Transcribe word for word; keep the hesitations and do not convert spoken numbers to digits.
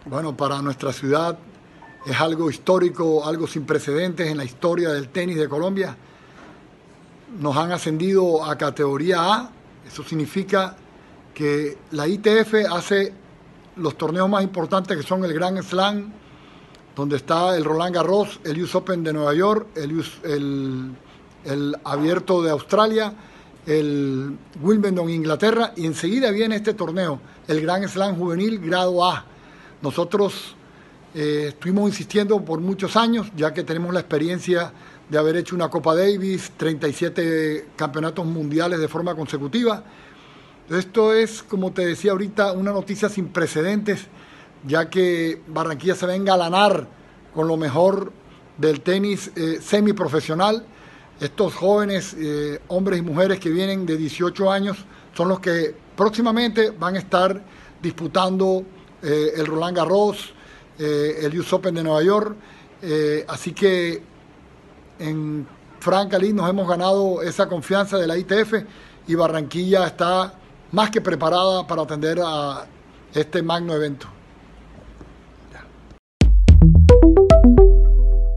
Bueno, para nuestra ciudad es algo histórico, algo sin precedentes en la historia del tenis de Colombia. Nos han ascendido a categoría A. Eso significa que la I T F hace los torneos más importantes, que son el Grand Slam, donde está el Roland Garros, el U S Open de Nueva York, el, el, el Abierto de Australia, el Wimbledon Inglaterra, y enseguida viene este torneo, el Grand Slam Juvenil Grado A. Nosotros eh, estuvimos insistiendo por muchos años, ya que tenemos la experiencia de haber hecho una Copa Davis, treinta y siete campeonatos mundiales de forma consecutiva. Esto es, como te decía ahorita, una noticia sin precedentes, ya que Barranquilla se va a engalanar con lo mejor del tenis eh, semiprofesional. Estos jóvenes, eh, hombres y mujeres que vienen de dieciocho años, son los que próximamente van a estar disputando eh, el Roland Garros, eh, el U S Open de Nueva York. Eh, así que en Franca Lid nos hemos ganado esa confianza de la I T F y Barranquilla está más que preparada para atender a este magno evento.